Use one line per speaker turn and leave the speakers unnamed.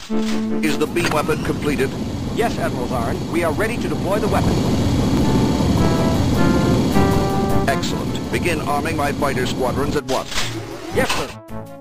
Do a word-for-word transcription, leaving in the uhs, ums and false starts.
Is the beam weapon completed?
Yes, Admiral Zarn. We are ready to deploy the weapon.
Excellent. Begin arming my fighter squadrons at once.
Yes, sir.